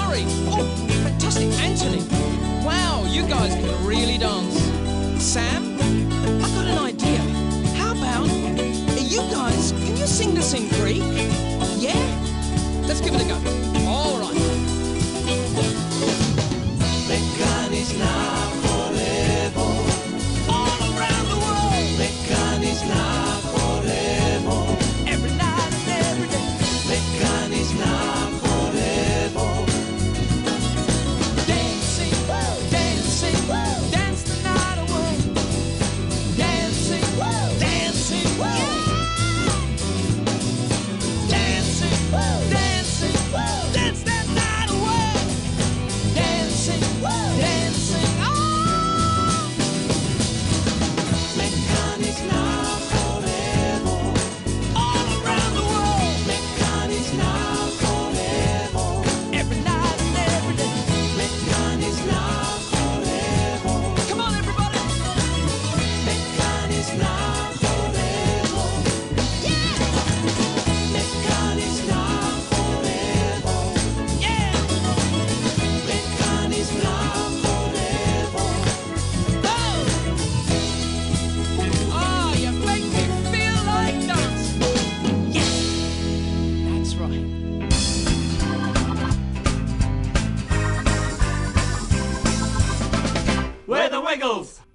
Laurie. Oh, fantastic. Anthony. Wow, you guys can really dance. Sam, I've got an idea. How about you guys, can you sing this in Greek? Yeah? Let's give it a go. All right. All around the world. Every night and every day. Dancing, dancing, dance the night away. Dancing, dancing, dancing, dancing, dance that night away. Dancing, dancing, oh. All around the world. Every night and every day. Come on, everybody. Yeah. Oh, you make me feel like dancing. Yeah, that's right. We're the Wiggles!